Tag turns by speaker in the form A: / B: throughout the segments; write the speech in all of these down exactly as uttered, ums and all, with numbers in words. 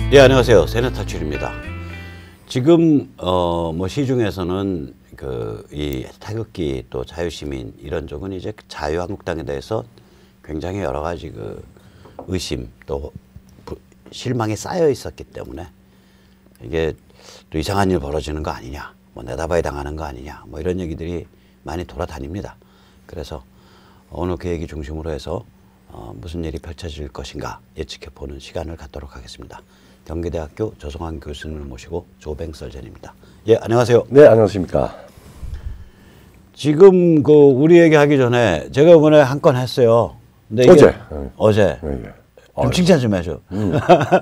A: 예, 안녕하세요. 세뇌 탈출입니다. 지금 어 뭐 시중에서는 그 이 태극기 또 자유시민 이런 쪽은 이제 자유한국당에 대해서 굉장히 여러 가지 그 의심 또 부, 실망이 쌓여 있었기 때문에 이게 또 이상한 일 벌어지는 거 아니냐, 뭐 내다봐야 당하는 거 아니냐, 뭐 이런 얘기들이 많이 돌아다닙니다. 그래서 오늘 그 얘기 중심으로 해서 어, 무슨 일이 펼쳐질 것인가 예측해보는 시간을 갖도록 하겠습니다. 경기대학교 조성환 교수님을 모시고 조뱅 설전입니다. 예, 안녕하세요.
B: 네, 안녕하십니까.
A: 지금 그 우리 얘기하기 전에 제가 이번에 한 건 했어요. 근데 이게
B: 어제.
A: 어제.
B: 네, 네.
A: 좀 아, 칭찬 좀 해줘.
B: 음.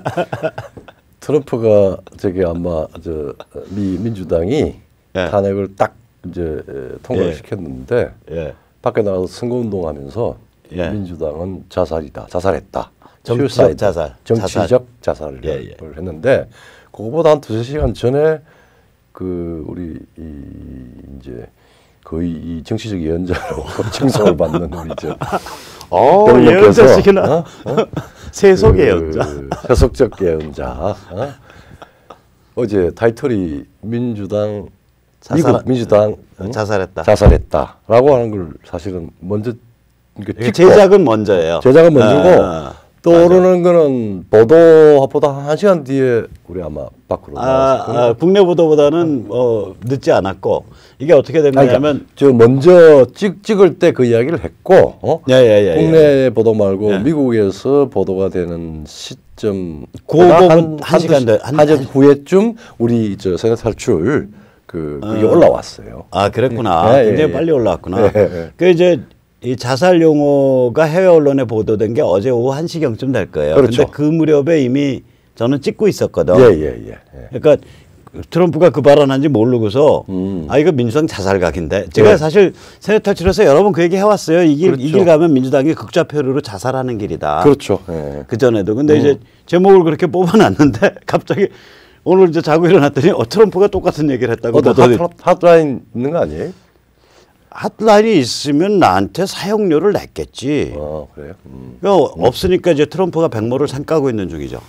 B: 트럼프가 저기 아마 저 미 민주당이 예. 탄핵을 딱 이제 통과를 예. 시켰는데 예. 밖에 나가서 선거운동하면서 예. 민주당은 자살이다, 자살했다.
A: 정치적 자살,
B: 정치적 자살. 자살을 예, 예. 했는데 그거보다 한 두세 시간 전에 그 우리 이 이제 거의 이 정치적 예언자로 칭송을 받는 우리 저
A: 어, 예언자시구나. 어? 어? 세속 그, 예언자.
B: 세속적 예언자. 어? 어제 타이틀이 민주당 자살, 미국 민주당
A: 응? 자살했다.
B: 자살했다라고 하는 걸 사실은 먼저
A: 찍고, 제작은 먼저예요.
B: 제작은 먼저고 아, 떠오르는 거는 보도보다 한 시간 뒤에 우리 아마 밖으로
A: 아, 아, 국내 보도보다는 어, 늦지 않았고 이게 어떻게 된 거냐면
B: 그러니까 저 먼저 찍, 찍을 때 그 이야기를 했고 어?
A: 예, 예, 예,
B: 국내
A: 예.
B: 보도 말고
A: 예.
B: 미국에서 보도가 되는 시점
A: 그 한, 한 시간 한,
B: 한, 한 후에쯤 우리 저 세뇌 탈출 그 그게 어. 올라왔어요.
A: 아 그랬구나.
B: 예,
A: 굉장히
B: 예,
A: 빨리 올라왔구나.
B: 예, 예.
A: 그 이제 이 자살 용어가 해외 언론에 보도된 게 어제 오후 한 시경쯤 될 거예요.
B: 그렇죠.
A: 근데 그 무렵에 이미 저는 찍고 있었거든.
B: 예, 예, 예, 예.
A: 그러니까 트럼프가 그 발언한지 모르고서 음. 아 이거 민주당 자살각인데 제가 네. 사실 세뇌 탈출에서 여러 번 그 얘기 해왔어요. 이 길, 그렇죠. 이 길 가면 민주당이 극좌표로 자살하는 길이다.
B: 그렇죠. 예.
A: 그 전에도. 근데
B: 음.
A: 이제 제목을 그렇게 뽑아놨는데 갑자기 오늘 이제 자고 일어났더니 어, 트럼프가 똑같은 얘기를 했다고.
B: 어, 핫, 핫라인 있는 거 아니에요?
A: 핫라인이 있으면 나한테 사용료를 냈겠지.
B: 아, 그래요? 음.
A: 그러니까 음. 없으니까 이제 트럼프가 백모를 산 까고 있는 중이죠.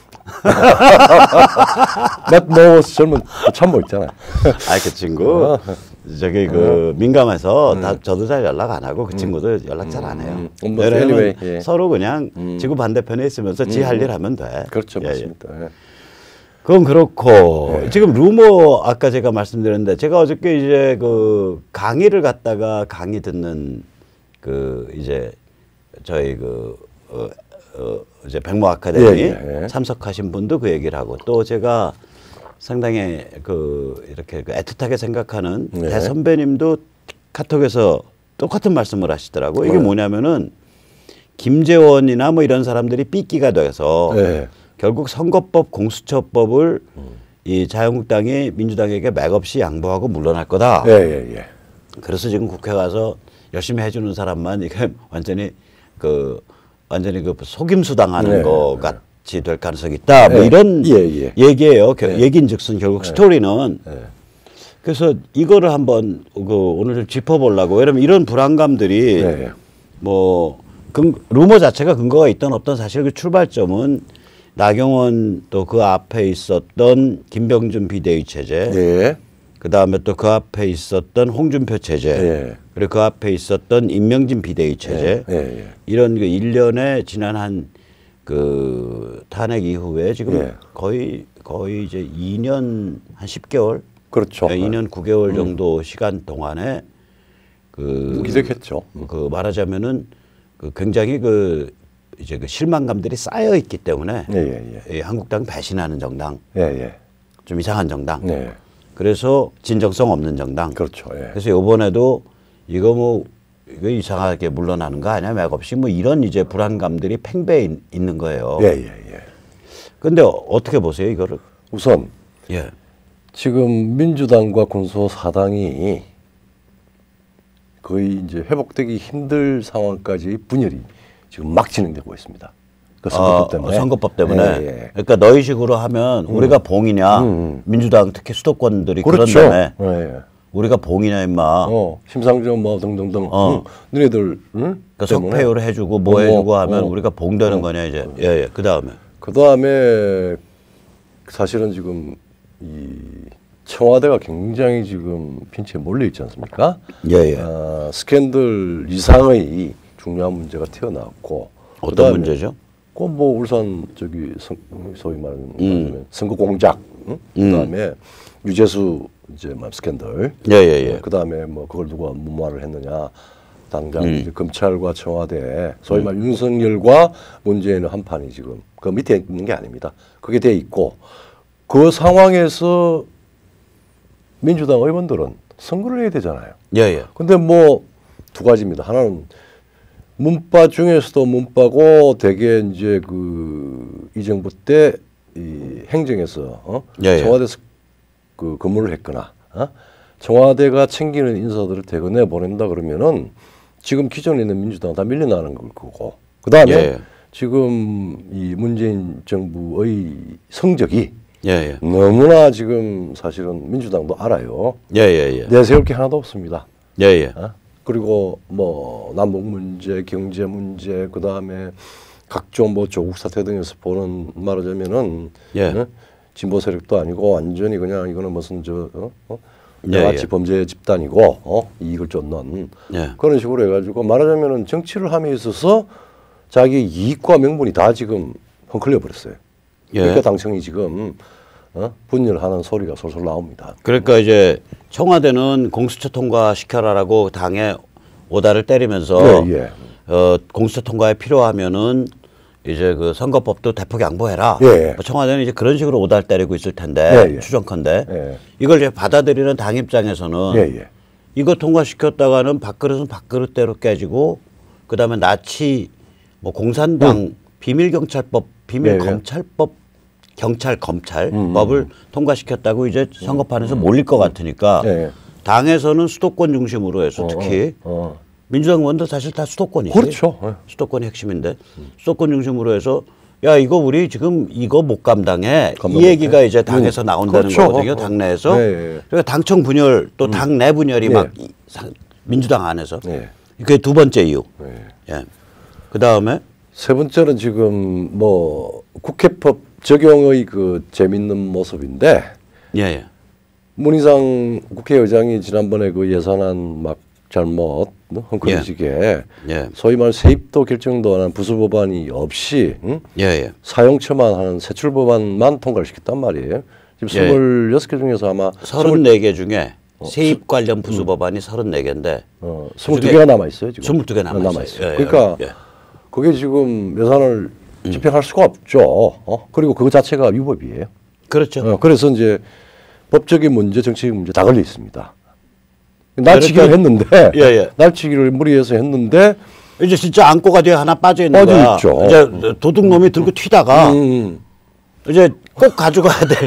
B: 뭐 젊은 참모 있잖아.
A: 아, 그 친구 저기 그 민감해서 음. 다 저도 잘 연락 안 하고 그 친구도 연락 잘 안 해요.
B: 음. 뭐 anyway, 예.
A: 서로 그냥 음. 지구 반대편에 있으면서 지 할 일
B: 음.
A: 하면 돼.
B: 그렇죠,
A: 예,
B: 맞습니다. 예.
A: 그건 그렇고
B: 네.
A: 지금 루머 아까 제가 말씀드렸는데 제가 어저께 이제 그 강의를 갔다가 강의 듣는 그 이제 저희 그 어, 어 이제 백모 아카데미
B: 예, 예.
A: 참석하신 분도 그 얘기를 하고 또 제가 상당히 그 이렇게 그 애틋하게 생각하는
B: 네.
A: 대선배님도 카톡에서 똑같은 말씀을 하시더라고. 이게
B: 네.
A: 뭐냐면은 김재원이나 뭐 이런 사람들이 삐끼가 돼서
B: 네. 결국
A: 선거법 공수처법을 음. 이 자유한국당이 민주당에게 맥없이 양보하고 물러날 거다.
B: 예, 예, 예.
A: 그래서 지금 국회 가서 열심히 해주는 사람만 이게 완전히 그 완전히 그 속임수 당하는
B: 네,
A: 거
B: 네.
A: 같이 될 가능성이 있다. 네. 뭐 이런
B: 예, 예.
A: 얘기예요.
B: 네.
A: 얘긴즉슨 결국 네. 스토리는. 네. 그래서 이거를 한번 그 오늘 좀 짚어보려고. 왜냐면 이런 불안감들이 네. 뭐 근, 루머 자체가 근거가 있던 없던 사실 그 출발점은 나경원 또 그 앞에 있었던 김병준 비대위 체제, 예. 그 다음에 또 그 앞에 있었던 홍준표 체제, 예. 그리고 그 앞에 있었던 임명진 비대위 체제, 예. 예. 이런 그 일련의 지난 한 그 탄핵 이후에 지금 예. 거의 거의 이제 이 년 한 십 개월,
B: 그렇죠.
A: 이 년 구 개월 정도 음. 시간 동안에 그
B: 기득했죠.
A: 그 말하자면은 그 굉장히 그 이제 그 실망감들이 쌓여 있기 때문에
B: 예, 예, 예.
A: 한국당 배신하는 정당,
B: 예, 예.
A: 좀 이상한 정당.
B: 예.
A: 그래서 진정성 없는 정당.
B: 그렇죠. 예.
A: 그래서 이번에도 이거 뭐 이거 이상하게 물러나는 거 아니야? 맥없이 뭐 이런 이제 불안감들이 팽배해 있는 거예요.
B: 예, 예, 예.
A: 그런데 어떻게 보세요 이거를?
B: 우선
A: 예.
B: 지금 민주당과 군소사당이 거의 이제 회복되기 힘들 상황까지 분열이 지금 막 진행되고 있습니다. 그 선거법
A: 어,
B: 때문에.
A: 선거법 때문에.
B: 예, 예.
A: 그러니까 너희 식으로 하면 음. 우리가 봉이냐? 음. 민주당 특히 수도권들이
B: 그렇죠.
A: 그런다며.
B: 예, 예.
A: 우리가 봉이냐 임마.
B: 어, 심상정 뭐 등등등. 어. 응. 너희들 응?
A: 그러니까 석패율 해주고 뭐 어, 해주고 하면
B: 어.
A: 우리가 봉되는 어. 거냐 이제. 예예. 예. 그 다음에.
B: 그 다음에 사실은 지금 이 청와대가 굉장히 지금 핀치에 몰려 있지 않습니까?
A: 예, 예.
B: 어, 스캔들 이상의 중요한 문제가 튀어나왔고
A: 어떤 문제죠?
B: 그 뭐 울산 저기 선, 소위 말하는 음. 선거 공작, 응? 음. 그다음에 유재수 이제 뭐 스캔들,
A: 예, 예, 예.
B: 그다음에 뭐 그걸 누가 무마를 했느냐, 당장 음. 이제 검찰과 청와대, 소위 말 음. 윤석열과 문재인의 한판이 지금 그 밑에 있는 게 아닙니다. 그게 돼 있고 그 상황에서 민주당 의원들은 선거를 해야 되잖아요.
A: 예, 예.
B: 근데 뭐 두 가지입니다. 하나는 문바 중에서도 문바고 대개 이제 그 이 정부 때 이 행정에서 어? 예, 예. 청와대에서 그 근무를 했거나 어? 청와대가 챙기는 인사들을 대거내 보낸다 그러면은 지금 기존에 있는 민주당은 다 밀려나는 걸 거고 그 다음에 예, 예. 지금 이 문재인 정부의 성적이 예, 예. 너무나 지금 사실은 민주당도 알아요.
A: 예, 예, 예.
B: 내세울 게 하나도 없습니다.
A: 예, 예.
B: 어? 그리고 뭐 남북 문제, 경제 문제, 그 다음에 각종 뭐 조국 사태 등에서 보는 말하자면은 예. 어? 진보 세력도 아니고 완전히 그냥 이거는 무슨 저 어? 어? 양아치 예, 예. 범죄 집단이고 어? 이익을 쫓는 예. 그런 식으로 해가지고 말하자면은 정치를 함에 있어서 자기 이익과 명분이 다 지금 헝클려 버렸어요. 예. 그러니까 당청이 지금 어? 분열하는 소리가 솔솔 나옵니다.
A: 그러니까 이제 청와대는 공수처 통과시켜라라고 당에 오다를 때리면서 예, 예. 어, 공수처 통과에 필요하면은 이제 그 선거법도 대폭 양보해라. 예. 뭐 청와대는 이제 그런 식으로 오다를 때리고 있을 텐데 예, 예. 추정컨대 예. 이걸 이제 받아들이는 당 입장에서는 예, 예. 이거 통과시켰다가는 밥그릇은 밥그릇대로 깨지고 그 다음에 나치 뭐 공산당 음. 비밀경찰법 비밀검찰법 경찰 검찰법을 음. 통과시켰다고 이제 선거판에서 음. 몰릴 것 같으니까 예. 당에서는 수도권 중심으로 해서 특히 어, 어. 민주당 의원도 사실 다 수도권이지.
B: 그렇죠. 예.
A: 수도권이 핵심인데 음. 수도권 중심으로 해서 야 이거 우리 지금 이거 못 감당해. 이 얘기가 이제 당에서 음. 나온다는 그렇죠. 거거든요. 당내에서. 예, 예. 그러니까 당청 분열 또 당 내 분열이 음. 막 예. 민주당 안에서. 예. 그게 두 번째 이유. 예. 예. 그다음에
B: 세 번째는 지금 뭐 국회법 적용의 그 재밌는 모습인데
A: 예, 예.
B: 문희상 국회의장이 지난번에 그 예산안 막 잘못 헝클어지게 예. 예. 소위 말 세입도 결정도 안 한 부수 법안이 없이 응? 예, 예. 사용처만 하는 세출 법안만 통과를 시켰단 말이에요. 지금 예. 스물여섯 개 중에서 아마
A: 서른네 개 중에 세입 관련 부수 음. 법안이 서른네 개인데
B: 어, 스물두 개가 남아 있어요. 지금
A: 스물두 개 남아, 남아
B: 있어요. 예, 그러니까 예. 그게 지금 예산을 음. 집행할 수가 없죠. 어? 그리고 그거 자체가 위법이에요.
A: 그렇죠.
B: 어, 그래서 이제 법적인 문제, 정치적인 문제 다 걸려 있습니다. 날치기를 그러니까, 했는데, 예, 예. 날치기를 무리해서 했는데
A: 이제 진짜 안고가 뒤에 하나 빠져 있는
B: 빠져
A: 거야.
B: 있죠.
A: 이제 도둑놈이 들고 튀다가 음. 이제 꼭 가져가야 돼.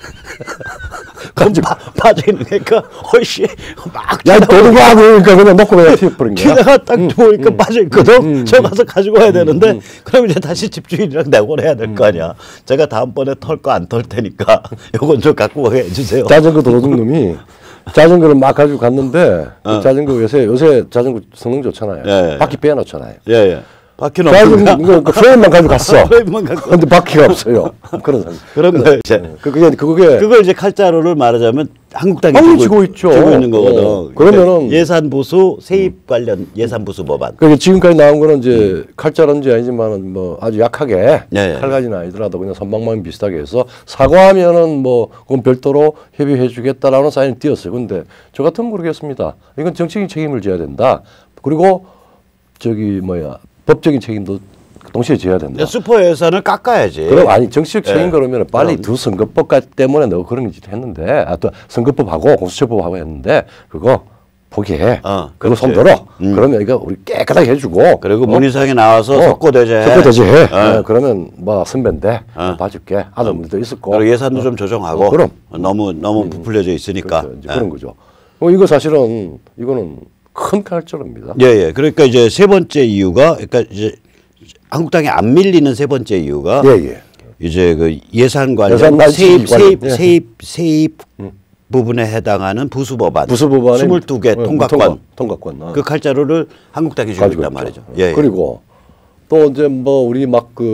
A: 가지고 빠져 있는 거니까 어이씨 막
B: 야 도둑아 그러니까 그냥 놓고 그냥 튀어버린 거야.
A: 튀다가 딱 보니까 음. 빠져 있거든. 음. 저 가서 가지고 와야 되는데 음. 그럼 이제 다시 집주인이랑 내고를 해야 될 거 아니야. 제가 다음번에 털 거 안 털 테니까 요건 좀 갖고 가게 해주세요.
B: 자전거 도둑놈이 자전거를 막 가지고 갔는데 어. 그 자전거 요새 요새 자전거 성능 좋잖아요. 예, 예. 바퀴 빼놓잖아요.
A: 예, 예. 바퀴는 없어요.
B: 그 프레임만 가지고 갔어.
A: 프레임만 갖고.
B: 근데 바퀴가 없어요. 그런 상황.
A: 그런 거 이제
B: 그게 그게
A: 그걸 이제 칼자루를 말하자면 한국당이
B: 쥐고, 쥐고 있죠.
A: 쥐고 있는 거거든.
B: 어. 그러면은
A: 예산 보수 세입 관련 예산 보수 법안.
B: 그러니까 지금까지 나온 거는 이제 음. 칼자루인지 아니지만은 뭐 아주 약하게 네. 칼가지는 아니더라도 그냥 선방망이 비슷하게 해서 사과하면은 뭐 그건 별도로 협의해주겠다라는 사인을 띄었어요. 근데 저 같으면 모르겠습니다. 이건 정치적인 책임을 져야 된다. 그리고 저기 뭐야 법적인 책임도 동시에 져야 된다.
A: 슈퍼 예산을 깎아야지.
B: 그럼 아니 정치적 책임 예. 그러면 빨리 두 선거법 때문에 너 그런 짓을 했는데, 아 또 선거법하고 공수처법하고 했는데 그거 포기해. 어, 그거 손들어. 음. 그러면 이거 우리 깨끗하게 해주고.
A: 그리고 어? 문희상이 나와서 어, 석고대죄해.
B: 석고대죄해. 어. 어, 그러면 뭐 선배인데 어. 봐줄게. 아들도 있었고.
A: 그리고 예산도 어. 좀 조정하고.
B: 어, 그럼
A: 너무 너무 부풀려져 있으니까.
B: 그렇죠. 이제 예. 그런 거죠. 어, 이거 사실은 이거는 큰 칼자루입니다.
A: 예, 예. 그러니까 이제 세 번째 이유가, 그러니까 이제 한국당이 안 밀리는 세 번째 이유가, 예, 예. 이제 그 예산 관련 예산 세입, 세입, 예. 세입, 세입 음. 부분에 해당하는 부수 법안,
B: 부수 법안에
A: 스물두 개 통과권,
B: 통과, 통과권. 어.
A: 그 칼자루를 한국당이 주고 있단 말이죠.
B: 예, 예. 그리고 또 이제 뭐 우리 막 그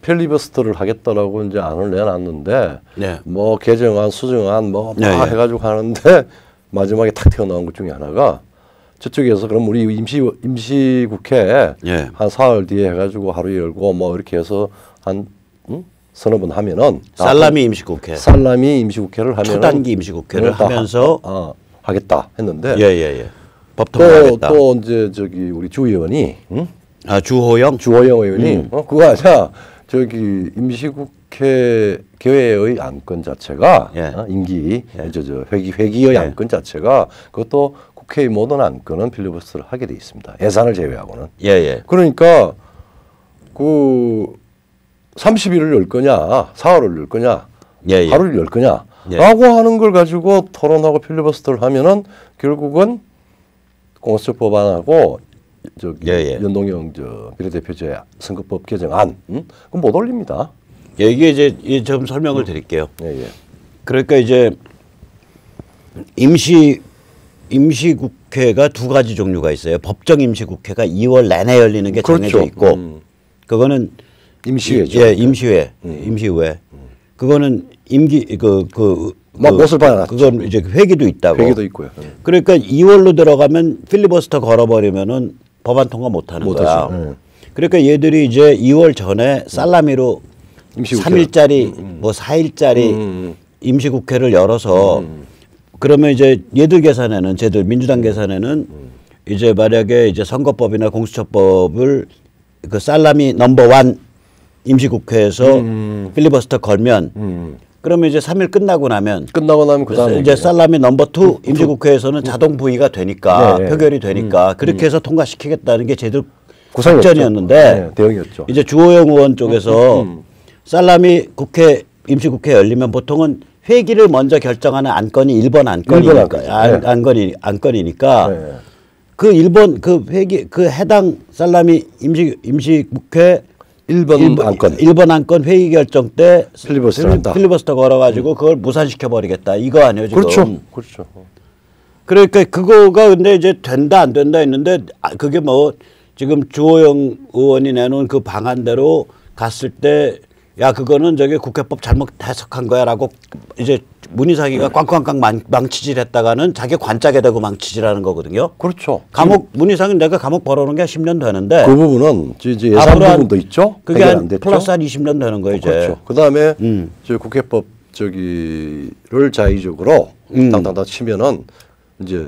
B: 필리버스터를 하겠다라고 이제 안을 내놨는데
A: 네.
B: 뭐 개정안, 수정안 뭐 다
A: 네, 네.
B: 해가지고 하는데 마지막에 탁 튀어나온 것 중에 하나가 저쪽에서 그럼 우리 임시 임시국회
A: 네.
B: 한 사흘 뒤에 해가지고 하루 열고 뭐 이렇게 해서 한 응? 서너 번 하면은
A: 살라미 임시국회,
B: 살라미 임시국회를 하면은
A: 초단기 임시국회를 하면서
B: 하, 어, 하겠다 했는데
A: 예예예. 예. 법
B: 또,
A: 통과하겠다.
B: 또 이제 저기 우리 주 의원이 응?
A: 아 주호영
B: 주호영 의원이
A: 음.
B: 어, 그거 아니야 저기 임시국회 개회의 안건 자체가
A: 예.
B: 어, 임기
A: 예.
B: 저, 저 회기 회기의
A: 예.
B: 안건 자체가 그것도 국회의 모든 안건은 필리버스터를 하게 돼 있습니다. 예산을 제외하고는.
A: 예예.
B: 그러니까 그 삼십 일을 열 거냐, 사흘을 열 거냐,
A: 예, 예.
B: 하루를 열 거냐,
A: 예.
B: 라고 하는 걸 가지고 토론하고 필리버스터를 하면은 결국은 공수처 법안하고 저기
A: 예, 예.
B: 연동형 저 비례대표제 선거법 개정안, 음? 그건 못 올립니다.
A: 예, 이게 이제 이 좀 설명을 드릴게요.
B: 예, 예.
A: 그러니까 이제 임시 임시국회가 두 가지 종류가 있어요. 법정 임시국회가 이월 내내 열리는 게
B: 그렇죠.
A: 정해져 있고,
B: 음.
A: 그거는
B: 임시회죠.
A: 예, 임시회,
B: 음.
A: 임시회. 그거는 임기 그그
B: 막 못을 봐놨죠.
A: 그건 이제 회기도 있다고.
B: 회기도 있고요. 음.
A: 그러니까 이월로 들어가면 필리버스터 걸어버리면은 법안 통과 못하는
B: 못
A: 거야.
B: 하죠. 네.
A: 그러니까 얘들이 이제 이월 전에 살라미로
B: 임시국회.
A: 삼 일짜리 뭐 사 일짜리
B: 음, 음.
A: 임시국회를 열어서
B: 음.
A: 그러면 이제 얘들 계산에는 쟤들 민주당 계산에는
B: 음.
A: 이제 만약에 이제 선거법이나 공수처법을 그 살라미 넘버 원 임시국회에서
B: 음.
A: 필리버스터 걸면
B: 음.
A: 그러면 이제 삼 일 끝나고 나면
B: 끝나고 나면 그 다음에
A: 이제 살라미 넘버 투 임시국회에서는 자동 부의가 되니까
B: 네, 네.
A: 표결이 되니까 그렇게 해서 통과시키겠다는 게 쟤들
B: 구상이었죠.
A: 작전이었는데
B: 네, 대응이었죠.
A: 이제 주호영 의원 쪽에서
B: 음, 음.
A: 살라미 국회 임시국회 열리면 보통은 회기를 먼저 결정하는 안건이 일 번 안건이니까
B: 일 번 안건이죠.
A: 안,
B: 네.
A: 안건이 안건이니까
B: 네.
A: 그 일 번 그 회기 그 해당 살라미 임시 임시국회
B: 일 번 안건.
A: 일 번 안건 회의 결정 때
B: 필리버스터 한다.
A: 필리버스터 걸어가지고 그걸 무산시켜 버리겠다 이거 아니에요 지금.
B: 그렇죠. 그렇죠.
A: 그러니까 그거가 근데 이제 된다 안 된다 했는데 아, 그게 뭐 지금 주호영 의원이 내놓은 그 방안대로 갔을 때 야 그거는 저기 국회법 잘못 해석한 거야라고 이제 문희상이가 꽝꽝꽝 망, 망치질했다가는 자기 관짝에 대고 망치질하는 거거든요.
B: 그렇죠.
A: 감옥 문희상은 내가 감옥 벌어놓은 게 십 년 되는데
B: 그 부분은 이제 예산
A: 앞으로 한-
B: 부분도 있죠.
A: 그게
B: 해결
A: 한
B: 안 됐죠.
A: 플러스 한 이십 년 되는 거예요 이제.
B: 그렇죠. 그 다음에
A: 음.
B: 저 국회법 저기를 자의적으로
A: 음.
B: 당당당 치면은 이제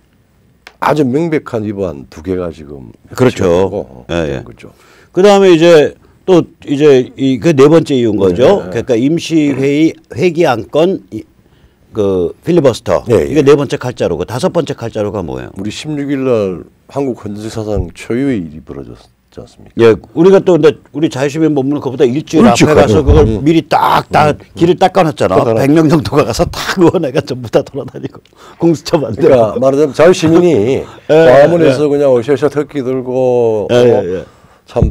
B: 아주 명백한 위반 두 개가 지금
A: 그렇죠. 예, 예.
B: 그렇죠.
A: 그 다음에 이제 또 이제 이 그 네 번째 이유인 거죠.
B: 네.
A: 그러니까 임시회의 회기 안건 이, 그 필리버스터
B: 예, 예.
A: 이게 네 번째 칼자루고 다섯 번째 칼자루가 뭐예요?
B: 우리 십육 일 날 한국 헌정사상 초유의 일이 벌어졌지 않습니까?
A: 예, 우리가 또 근데 우리 자유시민 본부는 그보다 일주일
B: 일찍
A: 앞에 가서
B: 가요.
A: 그걸
B: 음.
A: 미리 딱딱 길을 닦아놨잖아.
B: 닦아놨죠.
A: 백 명 정도가 가서 딱 의원회가 전부 다 돌아다니고 공수처 만들고.
B: 그러니까 말하자면 자유시민이 광화문에서 그냥 어셔셔 터키 들고
A: 예,
B: 어,
A: 예, 예.
B: 참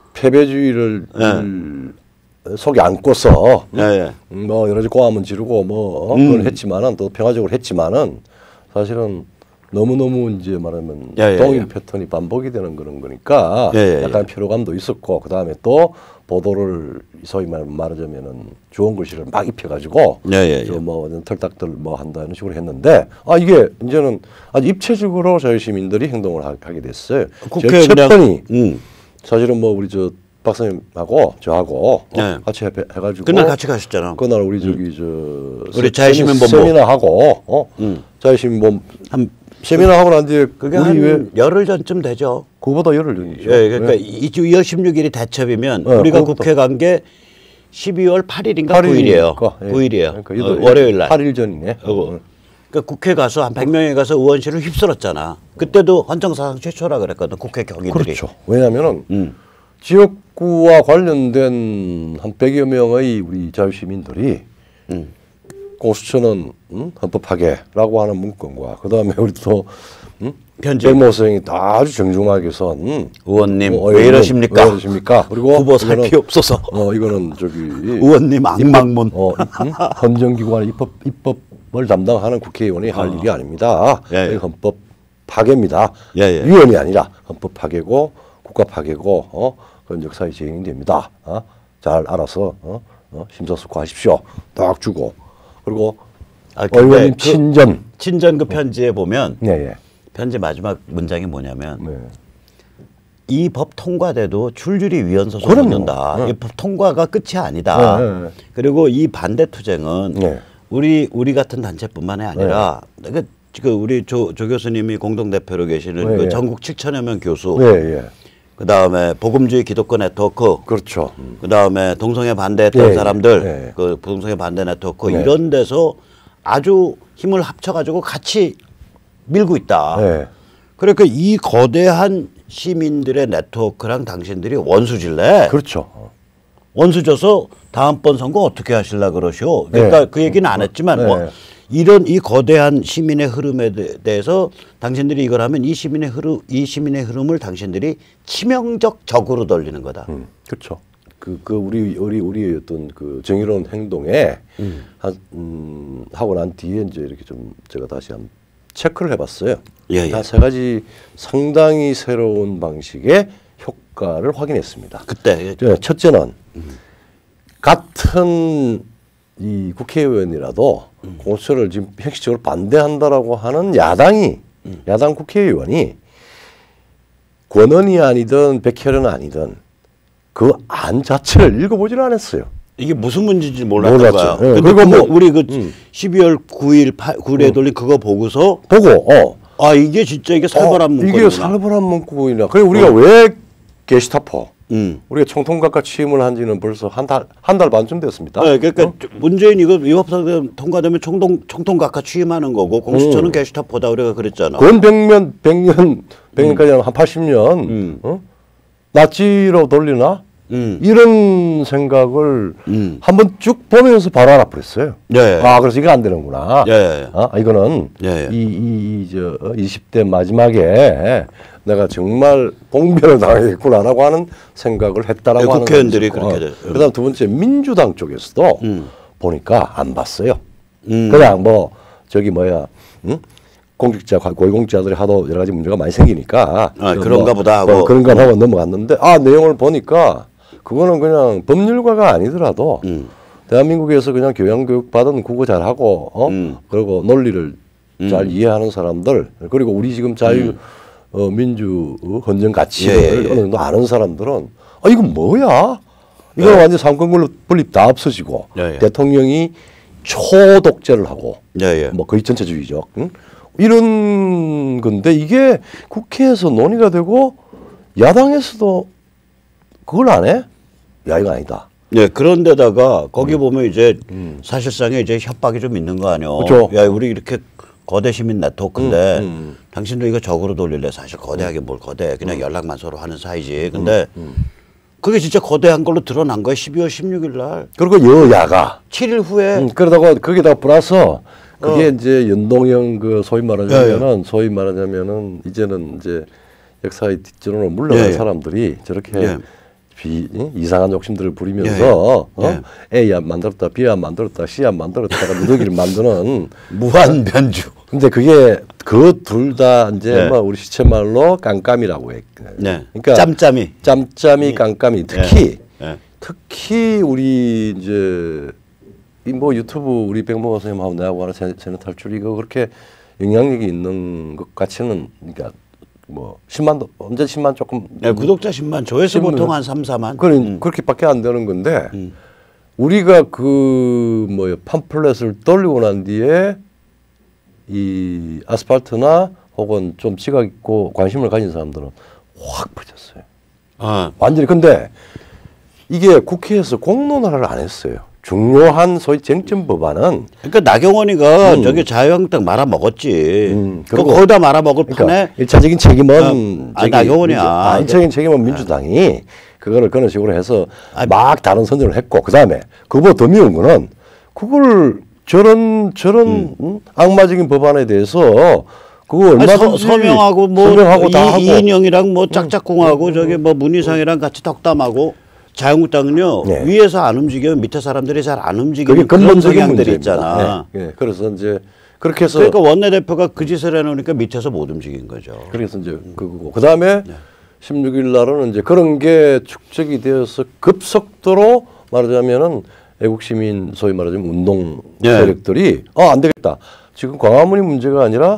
B: 패배주의를
A: 예.
B: 음, 속에 안고서
A: 예, 예.
B: 음, 뭐 여러 가지 고함은 지르고 뭐 어,
A: 음.
B: 그걸 했지만은 또 평화적으로 했지만은 사실은 너무 너무 이제 말하면
A: 예, 예,
B: 동일
A: 예.
B: 패턴이 반복이 되는 그런 거니까
A: 예, 예,
B: 약간
A: 예.
B: 피로감도 있었고 그 다음에 또 보도를 소위 말 말하자면은 좋은 글씨를 막 입혀가지고
A: 예, 예, 예.
B: 뭐 털딱들 뭐 한다 이런 식으로 했는데 아 이게 이제는 아주 입체적으로 자유시민들이 행동을 하, 하게 됐어요.
A: 국회
B: 제
A: 그냥-
B: 채권이
A: 음.
B: 사실은 뭐 우리 저 박사님하고 저하고 어,
A: 네.
B: 같이 해, 해가지고
A: 그날 같이 가셨잖아.
B: 그날 우리 저기 저
A: 우리
B: 세-
A: 자유시민
B: 세미-
A: 본부.
B: 세미나하고 어
A: 음.
B: 자유시민 본
A: 한
B: 세미나하고 난 뒤에
A: 그게
B: 우리
A: 한
B: 왜
A: 열흘 전쯤 되죠.
B: 그보다 열흘 전이죠.
A: 예, 그러니까 이월 십육 일이 대첩이면
B: 네,
A: 우리가
B: 그것도.
A: 국회 간 게 십이월 팔 일인가
B: 팔
A: 구 일이에요.
B: 일이니까. 예.
A: 구 일이에요.
B: 그러니까
A: 어,
B: 이도-
A: 월요일 날.
B: 팔 일 전이네.
A: 어, 그러니까 국회 가서 한 백 명이 가서 의원실을 휩쓸었잖아. 그때도 헌정사상 최초라 그랬거든. 국회 경위들이.
B: 그렇죠. 왜냐하면은
A: 음.
B: 지역구와 관련된 한 백여 명의 우리 자유시민들이
A: 음.
B: 공수처는 음? 헌법 파괴라고 하는 문건과 그 다음에 우리 또 음?
A: 편지.
B: 백모 선생이 다 아주 정중하게 선 음?
A: 의원님
B: 어,
A: 왜
B: 이거는
A: 이러십니까?
B: 왜 이러십니까? 그리고
A: 후보 살
B: 이거는-
A: 필요 없어서.
B: 어 이거는 저기
A: 의원님 악망문.
B: 어, 음? 헌정기관의 입법 입법을 담당하는 국회의원이 할 일이 아닙니다.
A: 예, 예.
B: 헌법 파괴입니다.
A: 예, 예.
B: 위헌이 아니라 헌법 파괴고 국가 파괴고 어 그런 역사의 재행이 됩니다. 어? 잘 알아서 어? 어? 심사숙고하십시오. 딱 주고 그리고
A: 아,
B: 의원님
A: 그
B: 친전
A: 친전 그 편지에 보면
B: 네, 예.
A: 편지 마지막 문장이 뭐냐면
B: 네.
A: 이 법 통과돼도 줄줄이 위헌 소송을 넣는다.
B: 네.
A: 이 법 통과가 끝이 아니다.
B: 네, 네.
A: 그리고 이 반대 투쟁은 네. 우리 우리 같은 단체뿐만이 아니라 네. 그, 그 우리 조, 조 교수님이 공동 대표로 계시는
B: 네,
A: 그
B: 네.
A: 전국 칠천여 명 교수,
B: 네, 네.
A: 그 다음에 복음주의 기독교 네트워크,
B: 그렇죠.
A: 그 다음에 동성애 반대했던
B: 네,
A: 사람들,
B: 네.
A: 그 동성애 반대 네트워크
B: 네.
A: 이런 데서 아주 힘을 합쳐가지고 같이 밀고 있다.
B: 네.
A: 그러니까 이 거대한 시민들의 네트워크랑 당신들이 원수질래.
B: 그렇죠.
A: 원수져서 다음번 선거 어떻게 하실라 그러시오. 그러니까
B: 네.
A: 그 얘기는 안 했지만
B: 네.
A: 뭐 이런 이 거대한 시민의 흐름에 대해서 당신들이 이걸 하면 이 시민의 흐름, 이 시민의 흐름을 당신들이 치명적 적으로 돌리는 거다.
B: 음, 그렇죠. 그, 그 우리 우리 우리 어떤 그 정의로운 행동에 음. 한 음, 하고 난 뒤에 이제 이렇게 좀 제가 다시 한 체크를 해봤어요.
A: 예, 예.
B: 다 세 가지 상당히 새로운 방식의 효과를 확인했습니다.
A: 그때
B: 첫째는 음. 같은 이 국회의원이라도 음. 공수처를 지금 형식적으로 반대한다라고 하는 야당이 음. 야당 국회의원이 권은이 아니든 백혜련 아니든 그 안 자체를 읽어보질 않았어요.
A: 이게 무슨 문제인지 몰랐던 거야.
B: 네.
A: 그리고 뭐 우리 그
B: 음.
A: 십이월 구일, 구일에 돌린 그거 보고서
B: 보고 어.
A: 아 이게 진짜 이게 살벌한
B: 어,
A: 문구구나.
B: 이게 살벌한 문구이나. 그래 우리가 어. 왜 게시타포
A: 음.
B: 우리가 총통각과 취임을 한 지는 벌써 한 달 한 달 반쯤 됐습니다.
A: 네, 그러니까
B: 어?
A: 문재인 이거 이 법상 통과되면 총통 총통각과 취임하는 거고 공수처는 음. 게시타포다 우리가 그랬잖아.
B: 그건 백년 백년 백년까지 음. 한 팔십 년
A: 음.
B: 어? 나치로 돌리나?
A: 음.
B: 이런 생각을
A: 음.
B: 한번 쭉 보면서 바로 알아버렸어요.
A: 예.
B: 아, 그래서 이거 안 되는구나.
A: 예.
B: 아, 이거는
A: 예.
B: 이, 이, 이, 저, 이십 대 마지막에 내가 정말 봉변을 당하겠구나라고 하는 생각을 했다라고
A: 예,
B: 하는
A: 국회의원들이 그렇게 돼요.
B: 그 다음 두 번째 민주당 쪽에서도
A: 음.
B: 보니까 안 봤어요.
A: 음.
B: 그냥 뭐, 저기 뭐야, 응? 공직자, 고위공직자들이 하도 여러 가지 문제가 많이 생기니까.
A: 아, 그런가
B: 뭐,
A: 보다 하고.
B: 뭐 그런가 음. 하고 넘어갔는데, 아, 내용을 보니까 그거는 그냥 법률가가 아니더라도 음. 대한민국에서 그냥 교양교육 받은 국어 잘하고, 어? 음. 그리고 논리를 음. 잘 이해하는 사람들, 그리고 우리 지금 자유, 음. 어, 민주, 어, 헌정 가치를 예, 예. 어느 정도 아는 사람들은, 아, 이건 뭐야? 이건 예. 완전 삼권 분립 다 없어지고, 예, 예. 대통령이 초독재를 하고, 예, 예. 뭐 거의 전체주의적, 응? 이런 건데 이게 국회에서 논의가 되고 야당에서도 그걸 안 해? 야, 이거 아니다.
A: 네, 그런데다가 거기 음. 보면 이제 음. 사실상에 이제 협박이 좀 있는 거 아니요.
B: 그렇죠.
A: 야, 우리 이렇게 거대 시민 네트워크인데 음. 음. 당신도 이거 적으로 돌릴래? 사실 거대하게 뭘 거대? 그냥 음. 연락만 서로 하는 사이지. 근데 음. 음. 그게 진짜 거대한 걸로 드러난 거야. 십이월 십육일 날.
B: 그리고 여야가
A: 칠 일 후에.
B: 음, 그러다가 거기다가 플러스 그게 어. 이제 연동형 그 소위 말하자면은 예, 예. 소위 말하자면은 이제는 이제 역사의 뒷전으로 물러간 예, 예. 사람들이 저렇게 예. 비, 이상한 욕심들을 부리면서 예, 예. 어? A 안 만들었다, B 안 만들었다, C 안 만들었다가 누더기를 만드는
A: 무한 변주.
B: 근데 그게 그 둘 다 이제 예. 뭐 우리 시체말로 깜깜이라고 해.
A: 네. 그러니까 짬짬이,
B: 짬짬이, 깜깜이. 특히
A: 예. 예.
B: 특히 우리 이제 이 뭐 유튜브 우리 백모가 선생님하고 내하고 하는 세뇌 탈출 이거 그렇게 영향력이 있는 것 같이는 그러니까 뭐 십만도 언제 십만 조금
A: 네, 구독자 십만 조회수 보통 한 삼, 사만
B: 그래 음. 그렇게밖에 안 되는 건데 음. 우리가 그 뭐야 팜플렛을 돌리고 난 뒤에 이 아스팔트나 혹은 좀 지각 있고 관심을 가진 사람들은 확 퍼졌어요.
A: 아.
B: 완전히. 근데 이게 국회에서 공론화를 안 했어요. 중요한 소위 쟁점 법안은
A: 그러니까 나경원이가 음. 저기 자유한국당 말아먹었지. 음.
B: 그리고
A: 거의 다 말아먹을
B: 그러니까
A: 판에
B: 일차적인 책임은
A: 아, 나경원이야.
B: 아, 일차적인 책임은 민주당이 그거를 그런 식으로 해서 아, 막 다른 선전을 했고 그 다음에 그거보다 더 미운 거는 그걸 저런 저런 음. 음? 악마적인 법안에 대해서 그거 얼마든지
A: 서명하고 뭐
B: 서명하고 다 하고
A: 이인영이랑 뭐 짝짝꿍하고 음. 저기 뭐 문희상이랑 같이 덕담하고. 자유한국당은요 네. 위에서 안 움직이면 밑에 사람들이 잘 안 움직이는 그런 성향들이 있잖아.
B: 네. 네. 그래서 이제 그렇게 해서
A: 그러니까 원내대표가 그 짓을 해놓으니까 밑에서 못 움직인 거죠.
B: 그래서 이제 그거고 그 다음에 네. 십육일 날은 이제 그런 게 축적이 되어서 급속도로 말하자면은 애국 시민 소위 말하자면 운동 예. 세력들이 어, 안 되겠다. 지금 광화문이 문제가 아니라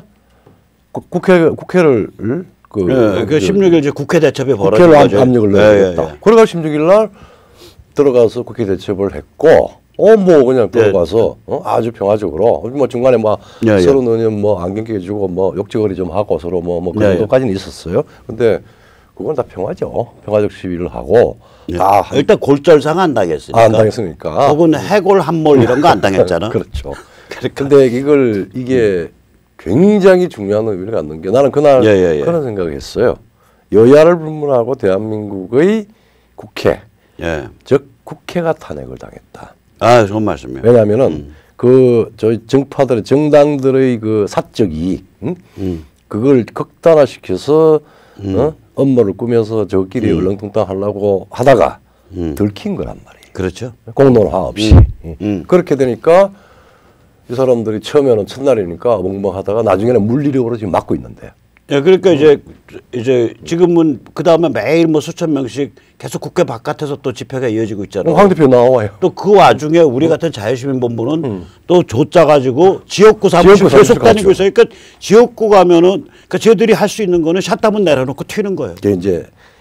B: 국회 국회를 그,
A: 예, 그 십육 일 국회 대첩이 벌어진
B: 국회를
A: 거죠.
B: 압력을 내야겠다. 예, 예, 예. 그래가 십육 일 날 들어가서 국회 대첩을 했고 어 뭐 그냥 들어가서 예. 어, 아주 평화적으로 뭐 중간에 뭐 예, 서로 예. 뭐 안경 끼워주고 뭐 욕지거리 좀 하고 서로 뭐 뭐 그 정도까지는 예, 예. 있었어요. 근데 그건 다 평화죠. 평화적 시위를 하고
A: 예. 아, 일단 골절상 안 당했으니까.
B: 아, 안 당했으니까.
A: 혹은 해골 함몰 이런 거 안 당했잖아.
B: 그렇죠. 그런데 이걸 이게 굉장히 중요한 의미를 갖는 게 나는 그날 예, 예, 예. 그런 생각을 했어요. 여야를 불문하고 대한민국의 국회, 예. 즉 국회가 탄핵을 당했다.
A: 아, 좋은 말씀이에요.
B: 왜냐하면은 음. 그 저희 정파들의 정당들의 그 사적 이익, 응? 음. 그걸 극단화시켜서 음. 어? 업무를 꾸며서 저끼리 음. 얼렁뚱땅 하려고 하다가 음. 들킨 거란 말이에요.
A: 그렇죠.
B: 공론화 없이.
A: 음. 음.
B: 그렇게 되니까 이 사람들이 처음에는 첫날이니까 멍멍하다가 나중에는 물리력으로 지금 막고 있는데.
A: 예, 그러니까 음. 이제 이제 지금은 그 다음에 매일 뭐 수천 명씩 계속 국회 바깥에서 또 집회가 이어지고 있잖아요.
B: 황 대표 나와요.
A: 또 그 와중에 우리 같은 자유시민본부는 음. 또 조짜 가지고 지역구 사무실 계속 다니고 있어요. 그러니까 지역구 가면은 그러니까 저희들이 할 수 있는 거는 샷다문 내려놓고 튀는 거예요.
B: 이게 이제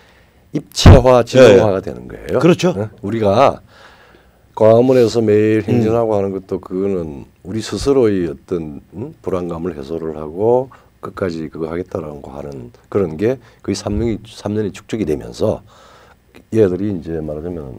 B: 입체화, 지능화가 네. 되는 거예요.
A: 그렇죠.
B: 네? 우리가 광화문에서 매일 행진하고 음. 하는 것도 그거는 우리 스스로의 어떤 음? 불안감을 해소를 하고 끝까지 그거 하겠다라는 거 하는 그런 게 거의 삼 년이 삼 년이 축적이 되면서 얘들이 이제 말하자면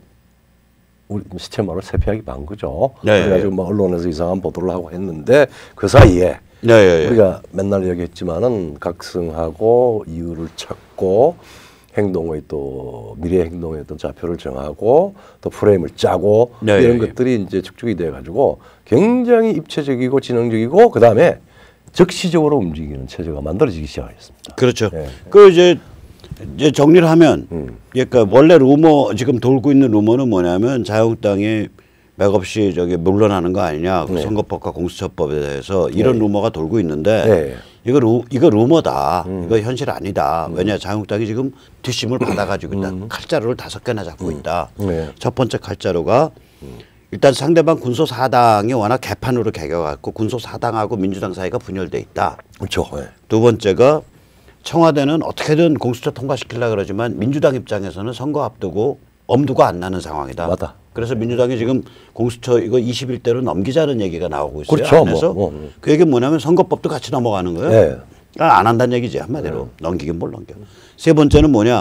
B: 우리 시체말로 세피하기 반 거죠.
A: 네,
B: 그래가지고 뭐 언론에서 이상한 보도를 하고 했는데 그 사이에
A: 네, 네,
B: 우리가 맨날 얘기했지만은 각성하고 이유를 찾고 행동의 또 미래 행동의 어떤 좌표를 정하고 또 프레임을 짜고 네, 이런 네, 것들이 이제 축적이 돼 가지고 굉장히 입체적이고 지능적이고 그 다음에 적시적으로 움직이는 체제가 만들어지기 시작했습니다.
A: 그렇죠. 네. 그 이제 이제 정리를 하면, 음. 그러니까 원래 루머 지금 돌고 있는 루머는 뭐냐면 자유한국당이 맥없이 저기 물러나는 거 아니냐, 그 네. 선거법과 공수처법에 대해서 이런 네. 루머가 돌고 있는데 네. 이거 루 이거 루머다, 음. 이거 현실 아니다. 음. 왜냐 자유한국당이 지금 뒷심을 받아가지고 일단 음. 칼자루를 다섯 개나 잡고 있다. 네. 첫 번째 칼자루가 음. 일단 상대방 군소 사당이 워낙 개판으로 개겨갖고 군소 사당하고 민주당 사이가 분열돼 있다.
B: 그렇죠. 네.
A: 두 번째가 청와대는 어떻게든 공수처 통과시키려고 그러지만 민주당 입장에서는 선거 앞두고 엄두가 안 나는 상황이다.
B: 맞다.
A: 그래서 민주당이 지금 공수처 이거 이십일 대로 넘기자는 얘기가 나오고 있어요.
B: 그렇죠.
A: 그래서
B: 뭐, 뭐.
A: 그 얘기는 뭐냐면 선거법도 같이 넘어가는 거예요.
B: 네.
A: 안 한다는 얘기지 한마디로. 네. 넘기긴 뭘 넘겨. 세 번째는 뭐냐.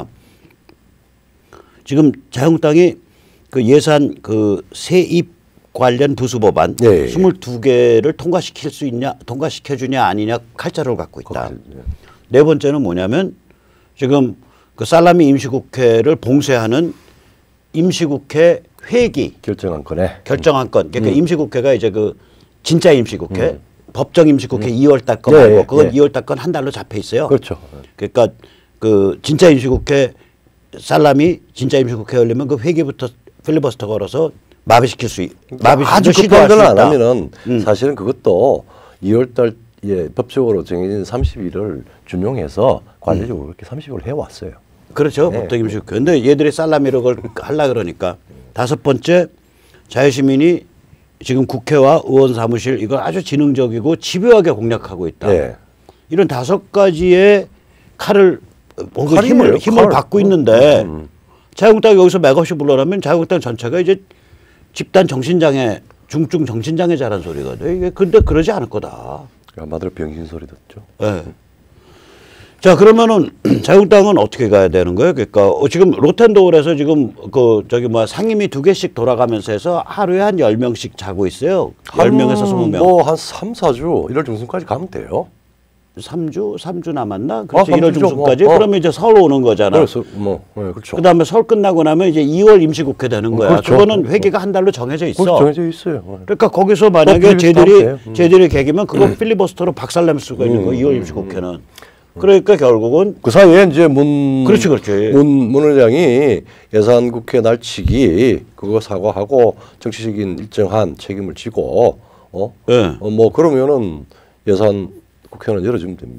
A: 지금 자유한국당이 그 예산 그 세입 관련 부수 법안 네. 스물두 개를 통과시킬 수 있냐, 통과시켜 주냐 아니냐 칼자루를 갖고 있다. 네. 네 번째는 뭐냐면 지금 그 살라미 임시국회를 봉쇄하는 임시국회 회기
B: 결정안건에
A: 결정안건. 그러니까 음. 임시국회가 이제 그 진짜 임시국회, 음. 법정 임시국회 음. 이월 달 거 말고 네, 그건 네. 이월 달 건 한 달로 잡혀 있어요.
B: 그렇죠.
A: 그러니까 그 진짜 임시국회 살라미 진짜 임시국회 열리면 그 회기부터 필리버스터 걸어서 마비시킬 수, 마비시킬
B: 아주 급한 걸 안 하면은 음. 사실은 그것도 이월 달에 법적으로 정해진 삼십 일을 준용해서 관리적으로 음. 그렇게 삼십 일을 해왔어요.
A: 그렇죠.
B: 네.
A: 법정 임시국회. 근데 얘들이 살라미로 그걸 하려고 그러니까. 다섯 번째, 자유시민이 지금 국회와 의원 사무실 이걸 아주 지능적이고 집요하게 공략하고 있다. 네. 이런 다섯 가지의 칼을 혹은 힘을, 힘을 칼. 받고 있는데 음. 자유한국당이 여기서 맥없이 물러나면 자유한국당 전체가 이제 집단 정신장애, 중증 정신장애자라는 소리거든요. 이게 근데 그러지 않을 거다.
B: 한마디로 병신 소리 듣죠.
A: 네. 자 그러면은 자유한국당은 어떻게 가야 되는 거예요? 그러니까 지금 로텐도홀에서 지금 그 저기 뭐 상임위 두 개씩 돌아가면서 해서 하루에 한 열 명씩 자고 있어요. 열 명에서 스무 명.
B: 뭐 한 삼, 사 주 일월 중순까지 가면 돼요.
A: 삼 주, 삼 주 남았나? 그렇죠.
B: 아,
A: 일월 중순까지.
B: 뭐, 어.
A: 그러면 이제 설 오는 거잖아.
B: 그래서 뭐, 네, 그렇죠.
A: 그다음에 설 끝나고 나면 이제 이월 임시국회 되는 거야.
B: 그렇죠.
A: 그거는 회기가 한 달로 정해져 있어.
B: 정해져 있어요.
A: 그러니까 거기서 만약에 쟤들이 음. 쟤들이 개기면 그거 음. 필리버스터로 박살낼 수가 있는 거야. 음. 이월 임시국회는. 음. 그러니까 결국은
B: 그 사이에 이제 문
A: 그렇지, 그렇지.
B: 문, 문 의장이 예산국회 날치기 그거 사과하고 정치적인 일정한 책임을 지고 어,
A: 네.
B: 어, 뭐 그러면은 예산 국회는 열어주면 됩니다.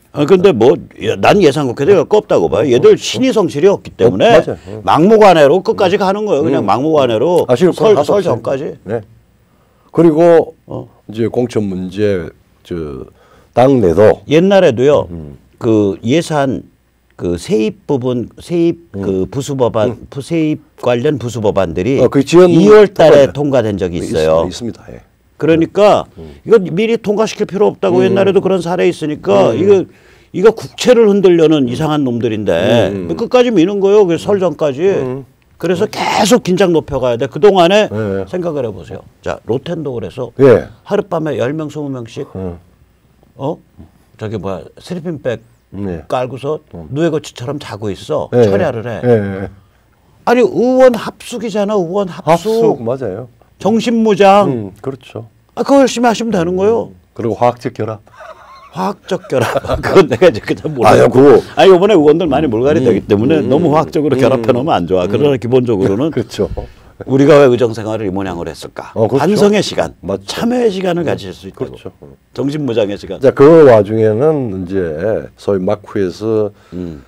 A: 아 근데 뭐 난 예산국회도 없다고 봐요. 얘들 신의 성실이 없기 때문에
B: 어, 어. 막무가내로
A: 끝까지 가는 거예요. 그냥 음. 막무가내로 아, 설, 설 전까지.
B: 네. 그리고 어. 이제 공천 문제 저 당내도
A: 옛날에도요. 음. 그 예산 그 세입 부분 세입 음. 그 부수 법안 음. 세입 관련 부수 법안들이 어, 그 이월 달에 통과된 적이 있어요.
B: 있, 있습니다. 예.
A: 그러니까 음. 이거 미리 통과시킬 필요 없다고 음. 옛날에도 그런 사례 있으니까 음. 이거 이거 국채를 흔들려는 이상한 놈들인데 음. 끝까지 미는 거예요. 그래서 설 전까지. 음. 그래서 계속 긴장 높여가야 돼. 그동안에 네. 생각을 해보세요. 자 로텐도 그래서 네. 하룻밤에 열 명, 스무 명씩 음. 어? 저기 뭐야 슬리핑백 네. 깔고서 음. 누에고치처럼 자고 있어. 네. 철야를 해. 네. 아니 의원 합숙이잖아. 의원 합숙.
B: 합숙 맞아요.
A: 정신무장.
B: 음, 그렇죠.
A: 아, 그거 열심히 하시면 되는 거예요.
B: 그리고 화학적 결합.
A: 화학적 결합. 그건 내가 이제 그냥 모르고.
B: 아니, 그거.
A: 아니, 이번에 의원들 많이 몰갈이 음, 되기 때문에 음, 너무 화학적으로 음, 결합해 놓으면 안 좋아. 음, 그러나 기본적으로는.
B: 그렇죠.
A: 우리가 왜 의정 생활을 이 모양으로 했을까? 어, 그렇죠. 반성의 시간,
B: 맞죠.
A: 참여의 시간을 가질 수 있고.
B: 그렇죠.
A: 정신무장의 시간.
B: 자, 그 와중에는 이제 소위 마쿠에서 음.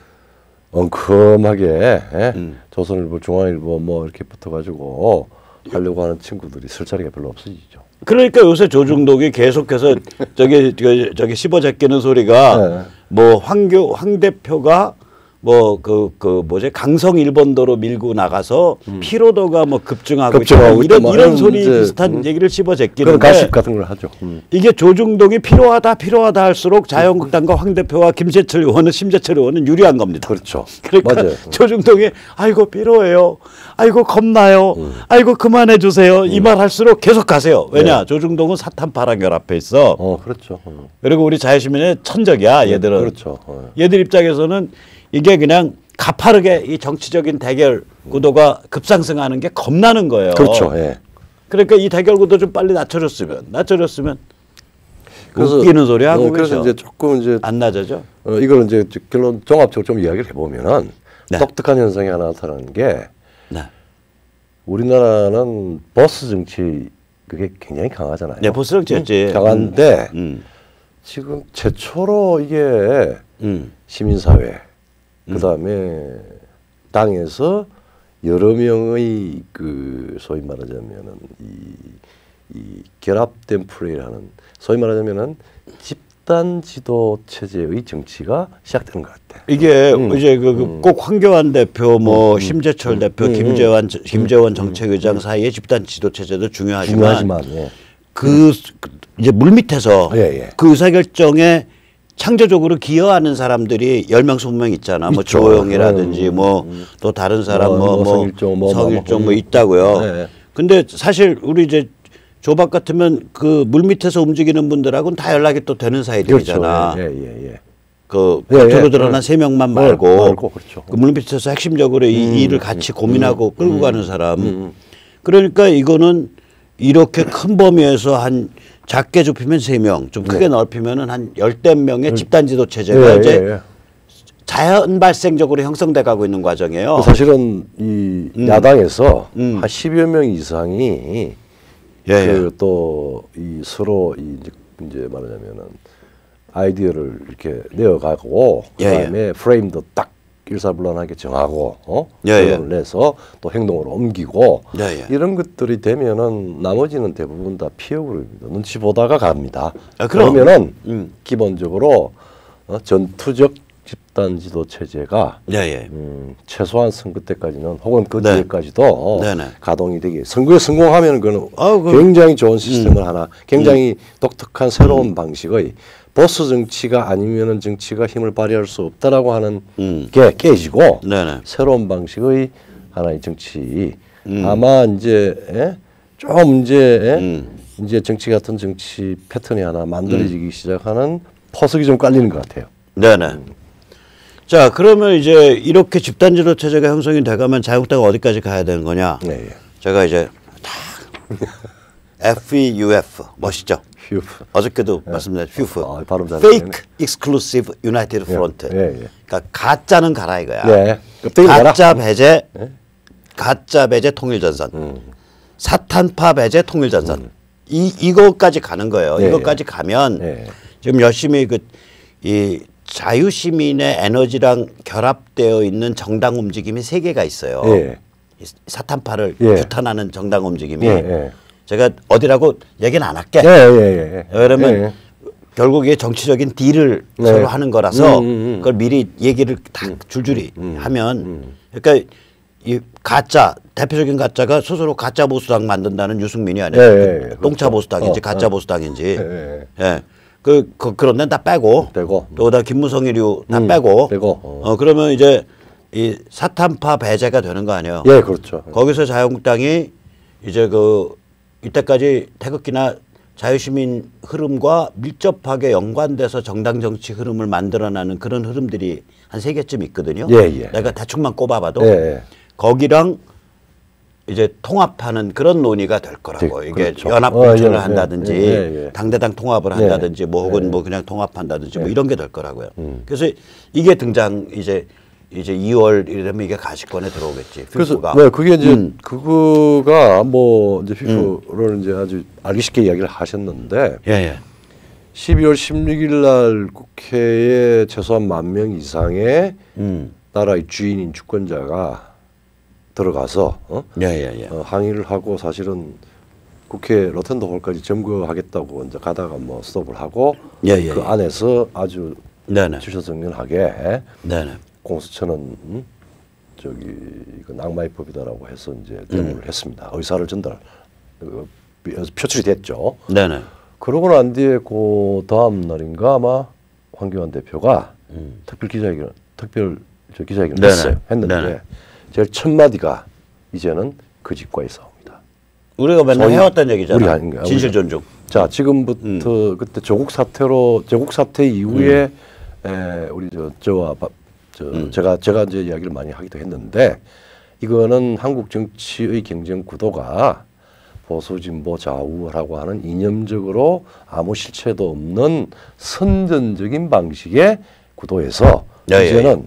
B: 엉큼하게 예? 음. 조선일보, 중앙일보 뭐 이렇게 붙어가지고 하려고 하는 친구들이 쓸 자리가 별로 없어지죠.
A: 그러니까 요새 조중동이 계속해서 저기 저기, 저기 씹어 제끼는 소리가 네. 뭐 황교 황 대표가 뭐 그 그 뭐지 강성 일본도로 밀고 나가서 음. 피로도가 뭐 급증하고, 급증하고 이런 뭐 이런 소리 비슷한 음. 얘기를 씹어 제끼는데
B: 가십 같은 걸 하죠. 음.
A: 이게 조중동이 필요하다 필요하다 할수록 자유한국당과 황 대표와 김재철 의원은 심재철 의원은 유리한 겁니다.
B: 그렇죠.
A: 그러니까
B: 맞아요.
A: 조중동이 아이고 필요해요. 아이고 겁나요. 음. 아이고 그만해 주세요. 음. 이 말 할수록 계속 가세요. 왜냐 네. 조중동은 사탄 파랑 결합해 있어.
B: 어 그렇죠. 음.
A: 그리고 우리 자유시민의 천적이야 얘들은.
B: 네, 그렇죠. 어.
A: 얘들 입장에서는 이게 그냥 가파르게 이 정치적인 대결 구도가 급상승하는 게 겁나는 거예요.
B: 그렇죠. 예.
A: 그러니까 이 대결 구도 좀 빨리 낮춰줬으면, 낮춰줬으면 그래서, 웃기는 소리 하고
B: 어, 그래서 이제 조금 이제
A: 안 낮아져.
B: 어, 이걸 이제 결론 종합적으로 좀 이야기를 해보면은 네. 독특한 현상이 하나 나타나는 게 네. 우리나라는 보스 정치 그게 굉장히 강하잖아요.
A: 네, 보스 정치였지.
B: 음, 강한데 음. 음. 지금 최초로 이게 음. 시민사회 그 다음에 당에서 여러 명의 그 소위 말하자면은 이, 이 결합된 플레이라는 소위 말하자면은 집단 지도 체제의 정치가 시작되는 것 같아.
A: 이게 음. 이제 그 꼭 음. 황교안 대표, 뭐 음. 심재철 음. 대표, 음. 김재원 김재원 정책의장 음. 사이의 집단 지도 체제도 중요하지만,
B: 중요하지만 예.
A: 그 이제 물 밑에서 예, 예. 그 의사결정에 창조적으로 기여하는 사람들이 열 명, 스무 명 있잖아. 뭐 조호영이라든지 음, 뭐 또 음. 다른 사람 뭐, 뭐, 뭐 성일종 뭐, 성일종 뭐, 뭐 있다고요. 네. 근데 사실 우리 이제 조박 같으면 그 물밑에서 움직이는 분들하고는 다 연락이 또 되는 사이들이잖아.
B: 그렇죠. 예, 예, 예.
A: 그 겉으로 예, 드러난 세 예. 명만 말고, 네, 말고 그렇죠. 그 물밑에서 핵심적으로 음, 이 일을 같이 음, 고민하고 음, 끌고 음, 가는 사람. 음. 그러니까 이거는 이렇게 큰 범위에서 한 작게 좁히면 세 명, 좀 크게 네. 넓히면은 한 열댓 명의 집단 지도 체제가 네, 이제 네. 자연 발생적으로 형성돼 가고 있는 과정이에요.
B: 사실은 이 음. 야당에서 음. 한 십여 명 이상이 예, 그 또 이 서로 이 이제, 이제 말하자면은 아이디어를 이렇게 내어가고 그다음에 예, 프레임도 딱 일사불란하게 정하고 어? 결론을 내서 또 행동으로 옮기고
A: 예, 예.
B: 이런 것들이 되면은 나머지는 대부분 다 피해그룹입니다. 눈치 보다가 갑니다.
A: 아,
B: 그러면은 음. 기본적으로 어? 전투적 집단 지도 체제가
A: 예, 예.
B: 음, 최소한 선거 때까지는 혹은 그 네. 뒤에까지도
A: 네, 네.
B: 가동이 되게 선거에 성공하면 그는
A: 아, 그,
B: 굉장히 좋은 시스템을 음. 하나 굉장히 음. 독특한 새로운 음. 방식의 보스 정치가 아니면은 정치가 힘을 발휘할 수 없다라고 하는 음. 게 깨지고
A: 네네.
B: 새로운 방식의 하나의 정치 음. 아마 이제 예? 좀 이제 예? 음. 이제 정치 같은 정치 패턴이 하나 만들어지기 음. 시작하는 포석이 좀 깔리는 것 같아요.
A: 네네. 음. 자 그러면 이제 이렇게 집단 지도 체제가 형성이 돼가면 자유한국당은 어디까지 가야 되는 거냐?
B: 네.
A: 제가 이제 다 에프 이 유 에프 멋있죠?
B: 휴프.
A: 어저께도 예. 말씀드렸죠. 휴프.
B: 아, 발음 잘
A: Fake Exclusive United Front.
B: 예, 예.
A: 그러니까 가짜는 가라 이거야.
B: 예.
A: 가짜 배제, 예? 가짜 배제 통일전선, 음. 사탄파 배제 통일전선. 음. 이 이거까지 가는 거예요.
B: 예,
A: 이거까지 가면
B: 예.
A: 지금 열심히 그 이 자유시민의 에너지랑 결합되어 있는 정당 움직임이 세 개가 있어요. 예. 사탄파를 예. 규탄하는 정당 움직임이. 예. 예. 제가 어디라고 얘기는 안 할게. 예. 예. 예. 그러면 예. 결국 이게 정치적인 딜을 네. 서로 하는 거라서 음, 음, 음. 그걸 미리 얘기를 다 줄줄이 음, 하면 음. 그러니까 이 가짜 대표적인 가짜가 스스로 가짜 보수당 만든다는 유승민이 아니에요. 예, 예, 똥차 그렇죠. 보수당인지 어, 가짜 어. 보수당인지. 예. 예. 예. 그, 그 그런 데는 다 빼고, 빼고. 또 그다음 김무성이류 다 음, 빼고. 빼고. 어. 어 그러면 이제 이 사탄파 배제가 되는 거 아니에요.
B: 예, 그렇죠.
A: 거기서 자유한국당이 이제 그 이때까지 태극기나 자유시민 흐름과 밀접하게 연관돼서 정당 정치 흐름을 만들어내는 그런 흐름들이 한 세 개쯤 있거든요. 예, 예. 내가 대충만 꼽아봐도 예, 예. 거기랑 이제 통합하는 그런 논의가 될 거라고. 네, 이게 그렇죠. 연합 공천을 어, 예, 한다든지 예, 예, 예. 당대당 통합을 한다든지 예, 뭐 혹은 예. 뭐 그냥 통합한다든지 예. 뭐 이런 게 될 거라고요. 음. 그래서 이게 등장 이제 이제 이월 이러면 이게 가시권에 들어오겠지.
B: 그래서 네, 그게 이제 음. 그거가 뭐 이제 피프를 음. 이제 아주 알기 쉽게 이야기를 하셨는데
A: 예, 예.
B: 십이월 십육일 날 국회에 최소한 만 명 이상의 음. 나라의 주인인 주권자가 들어가서 어?
A: 예, 예, 예.
B: 어, 항의를 하고 사실은 국회 로텐더홀까지 점거하겠다고 이제 가다가 뭐 스톱을 하고 예, 예, 그 예. 안에서 아주 주셔정연하게 공수처는 음? 저기 이거 낙마의 법이다라고 해서 이제 데모를 음. 했습니다. 의사를 전달 어, 표출이 됐죠.
A: 네네.
B: 그러고 난 뒤에 그 다음 날인가 아마 황교안 대표가 음. 특별 기자회견 특별 저 기자회견을 했어요. 했는데 네네. 제일 첫 마디가 이제는 그 집과의 싸움이다.
A: 우리가 맨날 해왔던 얘기잖아. 우리 진실 존중.
B: 자 지금부터 음. 그때 조국 사태로 조국 사태 이후에 음. 에, 우리 저 저와 바, 저 음. 제가 제가 이제 이야기를 많이 하기도 했는데 이거는 한국 정치의 경쟁 구도가 보수 진보 좌우라고 하는 이념적으로 아무 실체도 없는 선전적인 방식의 구도에서 야, 이제는 야, 야.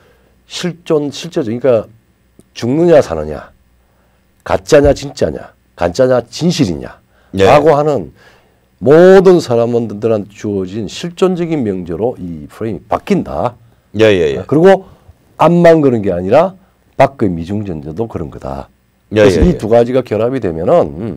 B: 실존 실제적 그러니까 죽느냐 사느냐 가짜냐 진짜냐 가짜냐 진실이냐 네. 라고 하는 모든 사람들한테 주어진 실존적인 명제로 이 프레임이 바뀐다.
A: 예, 예, 예.
B: 그리고 암만 그런 게 아니라 밖의 미중전제도 그런 거다. 예, 그래서 예, 이 두 가지가 결합이 되면은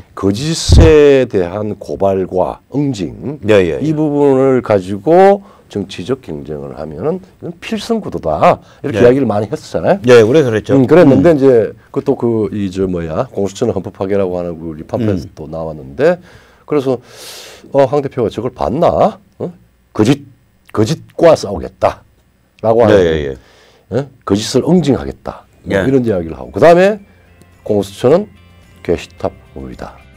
B: 거짓에 대한 고발과 응징 예, 예, 예. 이 부분을 가지고 정치적 경쟁을 하면은 이건 필승 구도다 이렇게 네. 이야기를 많이 했었잖아요.
A: 네, 우리 그랬죠.
B: 음, 그랬는데 음. 이제 그것도 그 이 저 뭐야 공수처는 헌법 파괴라고 하는 그 리팜플렛도 음. 나왔는데 그래서 어, 황 대표가 저걸 봤나? 어? 거짓 거짓과 싸우겠다라고 하는
A: 네, 예, 예.
B: 어? 거짓을 응징하겠다 뭐 예. 이런 이야기를 하고 그 다음에 공수처는 게시탑 법이다.